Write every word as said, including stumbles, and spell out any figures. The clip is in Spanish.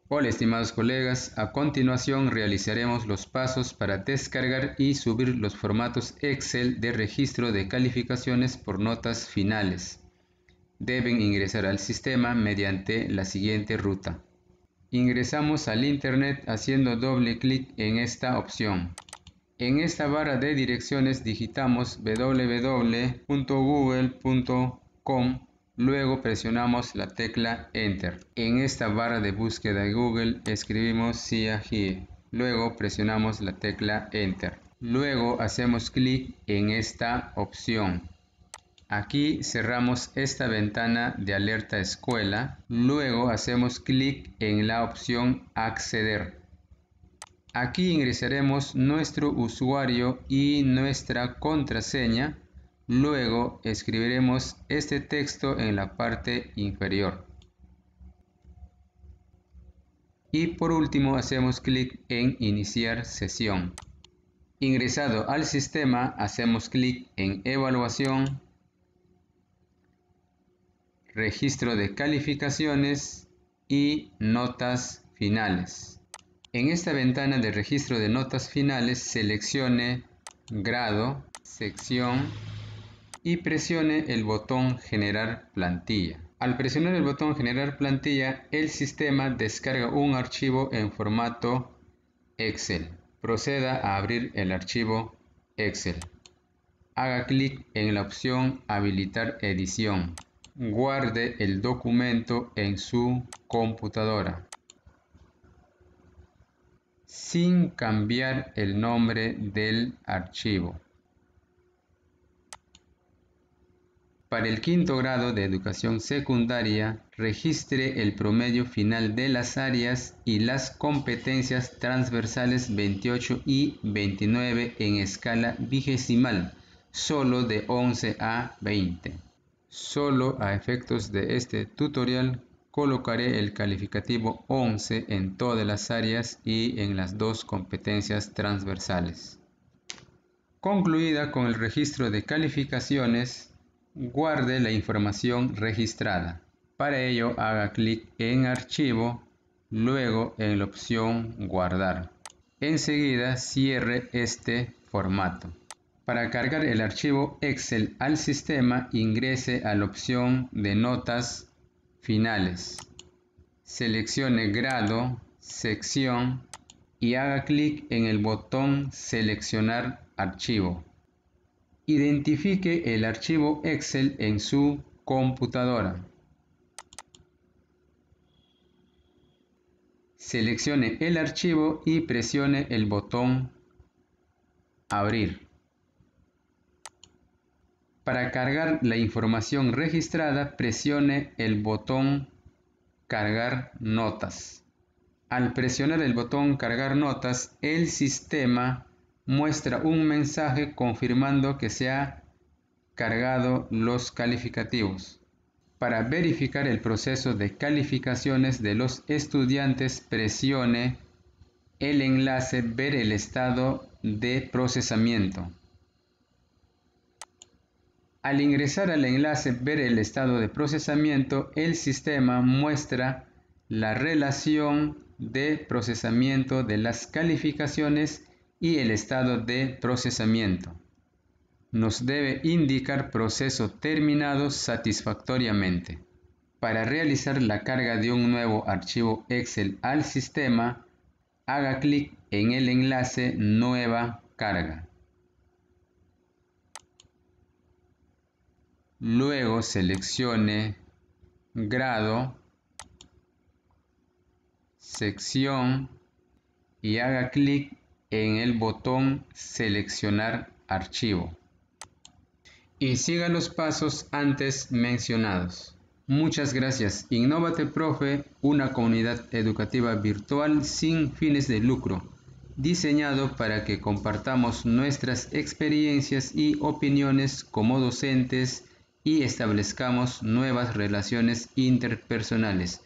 Hola estimados colegas, a continuación realizaremos los pasos para descargar y subir los formatos Excel de registro de calificaciones por notas finales. Deben ingresar al sistema mediante la siguiente ruta. Ingresamos al internet haciendo doble clic en esta opción. En esta barra de direcciones digitamos w w w punto google punto com. Luego presionamos la tecla Enter. En esta barra de búsqueda de Google escribimos Siahie. Luego presionamos la tecla Enter. Luego hacemos clic en esta opción. Aquí cerramos esta ventana de alerta escuela. Luego hacemos clic en la opción Acceder. Aquí ingresaremos nuestro usuario y nuestra contraseña. Luego escribiremos este texto en la parte inferior. Y por último hacemos clic en Iniciar sesión. Ingresado al sistema, hacemos clic en Evaluación, Registro de calificaciones y Notas finales. En esta ventana de registro de notas finales seleccione Grado, Sección y presione el botón Generar plantilla. Al presionar el botón Generar plantilla, el sistema descarga un archivo en formato Excel. Proceda a abrir el archivo Excel. Haga clic en la opción Habilitar edición. Guarde el documento en su computadora, sin cambiar el nombre del archivo. Para el quinto grado de educación secundaria, registre el promedio final de las áreas y las competencias transversales veintiocho y veintinueve en escala vigesimal, solo de once a veinte. Solo a efectos de este tutorial, colocaré el calificativo once en todas las áreas y en las dos competencias transversales. Concluida con el registro de calificaciones, guarde la información registrada. Para ello, haga clic en Archivo, luego en la opción Guardar. Enseguida, cierre este formato. Para cargar el archivo Excel al sistema, ingrese a la opción de Notas finales. Seleccione Grado, Sección y haga clic en el botón Seleccionar archivo. Identifique el archivo Excel en su computadora. Seleccione el archivo y presione el botón Abrir. Para cargar la información registrada, presione el botón Cargar notas. Al presionar el botón Cargar notas, el sistema muestra un mensaje confirmando que se ha cargado los calificativos. Para verificar el proceso de calificaciones de los estudiantes, presione el enlace Ver el estado de procesamiento. Al ingresar al enlace Ver el estado de procesamiento, el sistema muestra la relación de procesamiento de las calificaciones y el estado de procesamiento. Nos debe indicar proceso terminado satisfactoriamente. Para realizar la carga de un nuevo archivo Excel al sistema, haga clic en el enlace Nueva carga. Luego seleccione Grado, Sección y haga clic en el botón Seleccionar archivo. Y siga los pasos antes mencionados. Muchas gracias. Innovate Profe, una comunidad educativa virtual sin fines de lucro, diseñado para que compartamos nuestras experiencias y opiniones como docentes y establezcamos nuevas relaciones interpersonales.